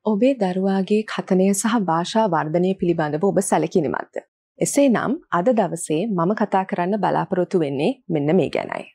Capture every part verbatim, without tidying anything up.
ඔබේ දරුවාගේ කථනය සහ භාෂා වර්ධනය පිළිබඳව ඔබ සැලකිලිමත්ද? එසේනම් අද දවසේ මම කතා කරන්න බලාපොරොත්තු වෙන්නේ මෙන්න මේ ගැනයි.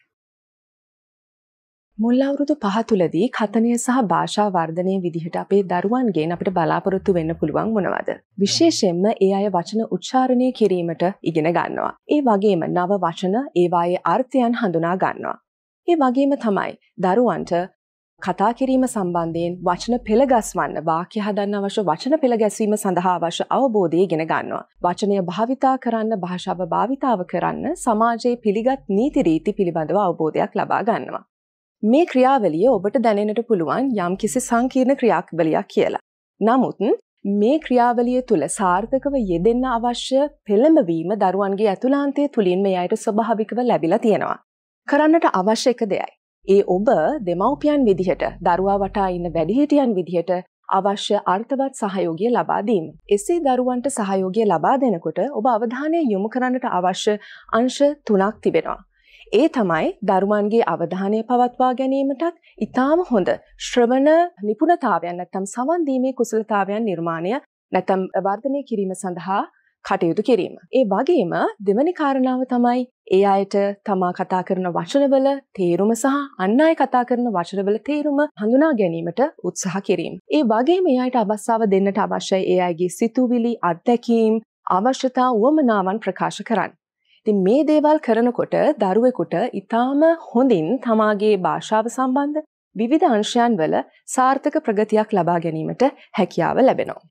මුල් අවුරුදු පහ තුලදී කථනය සහ භාෂා වර්ධනය විදිහට අපේ දරුවන්ගෙන් අපිට බලාපොරොත්තු වෙන්න පුළුවන් මොනවද? විශේෂයෙන්ම ඒ අය වචන උච්චාරණය කිරීමට ඉගෙන ගන්නවා. ඒ වගේම නව වචන ඒවායේ අර්ථයන් හඳුනා ගන්නවා. ඒ වගේම තමයි දරුවන්ට කතා කිරීම සම්බන්ධයෙන් වචන පෙළ ගස්වන්න වාක්‍ය හදන්න අවශ්‍ය වචන පෙළ ගැස්වීම සඳහා අවශ්‍ය අවබෝධය ඉගෙන ගන්නවා. වචනය භාවිතා කරන්න, භාෂාව භාවිතාව කරන්න සමාජයේ පිළිගත් නීති රීති පිළිබඳව අවබෝධයක් ලබා ගන්නවා. මේ ක්‍රියාවලිය ඔබට දැනෙන්නට පුළුවන් යම්කිසි සංකීර්ණ ක්‍රියාවලියක් කියලා. නමුත් මේ ක්‍රියාවලිය තුළ සාර්ථකව යෙදෙන්න අවශ්‍ය පෙළඹවීම දරුවන්ගේ ඇතුළාන්තය තුලින් මේ අයට ස්වභාවිකව ලැබිලා තියෙනවා. කරන්නට අවශ්‍ය එක දෙයයි. ඒ ඔබ දෙමව්පියන් විදිහට දරුවා වටා ඉන්න වැඩිහිටියන් විදිහට අවශ්‍ය අර්ථවත් සහයෝගය ලබා දීම. එසේ දරුවන්ට සහයෝගය ලබා දෙනකොට ඔබ අවධානය යොමු කරන්නට අවශ්‍ය අංශ තුනක් තිබෙනවා. ඒ තමයි දරුවන්ගේ අවධානය පවත්වා ගැනීමටත් ඉතාම හොඳ ශ්‍රවණ නිපුණතාවයන් නැත්නම් සවන් දීමේ කුසලතාවයන් නිර්මාණය නැත්නම් වර්ධනය කිරීම සඳහා කටයුතු කිරීම. ඒ වගේම දෙවැනි කාරණාව තමයි ඒ අයට තමා කතා කරන වචනවල තේරුම සහ අන් අය කතා කරන වචනවල තේරුම හඳුනා ගැනීමට උත්සාහ කිරීම. ඒ වගේම ඒ අයට අවස්ථාව දෙන්නට අවශ්‍යයි ඒ අයගේ සිතුවිලි, අත්දැකීම්, අවශ්‍යතා, උවමනාවන් ප්‍රකාශ කරන්න. ඉතින් මේ දේවල් කරනකොට දරුවෙකුට ඊටාම හොඳින් තමාගේ භාෂාව සම්බන්ධ විවිධ අංශයන් වල සාර්ථක ප්‍රගතියක් ලබා ගැනීමට හැකියාව ලැබෙනවා.